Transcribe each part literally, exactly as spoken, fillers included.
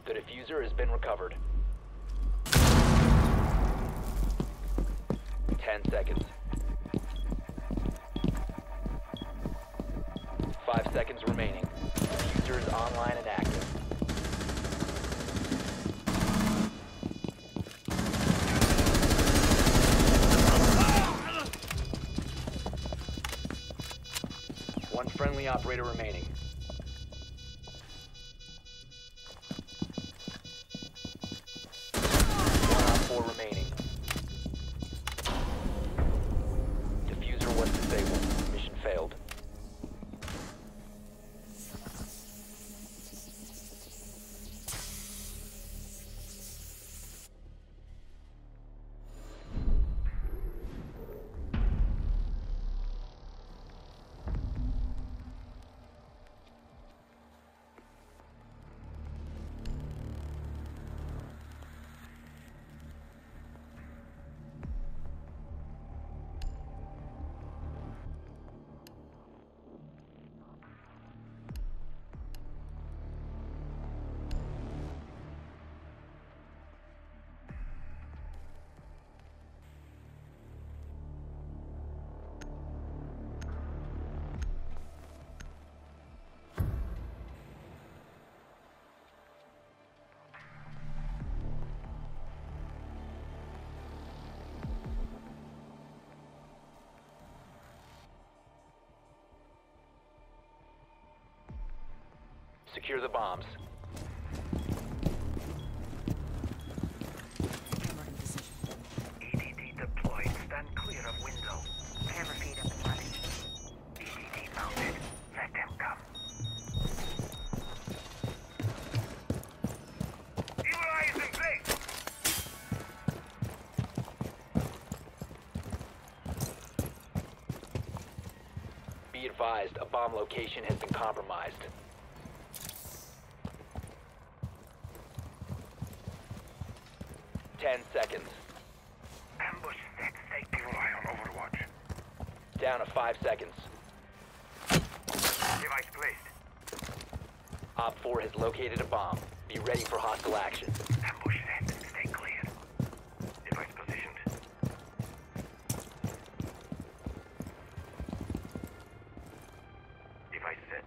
The diffuser has been recovered. Ten seconds. Five seconds remaining. Diffuser is online and active. One friendly operator remaining. One on four remaining. Diffuser was disabled. Mission failed. Secure the bombs. Camera in position. E D D deployed. Stand clear of window. Camera feed up and running. E D D mounted. Let them come. Evil eye is in place. Be advised, a bomb location has been compromised. Ten seconds. Ambush set. Stay evil eye on overwatch. Down to five seconds. Device placed. Op four has located a bomb. Be ready for hostile action. Ambush set. Stay clear. Device positioned. Device set.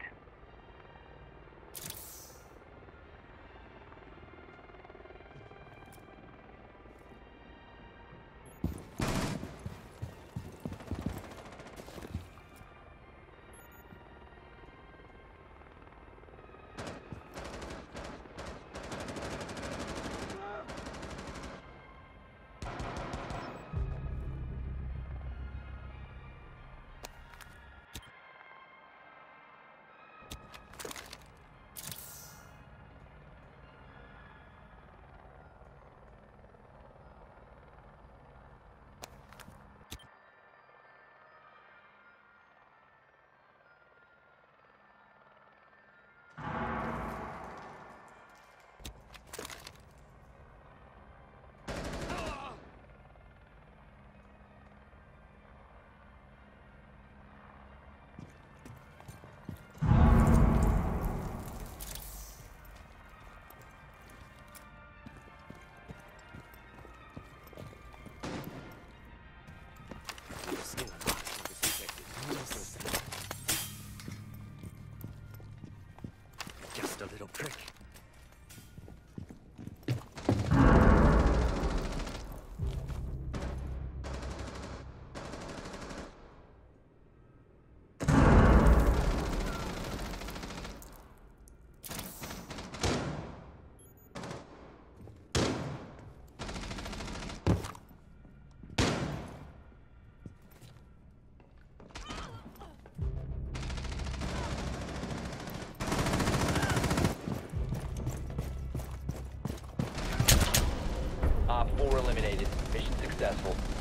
Still alive, targets detected. Almost no sound. Just a little prick. Op four eliminated. Mission successful.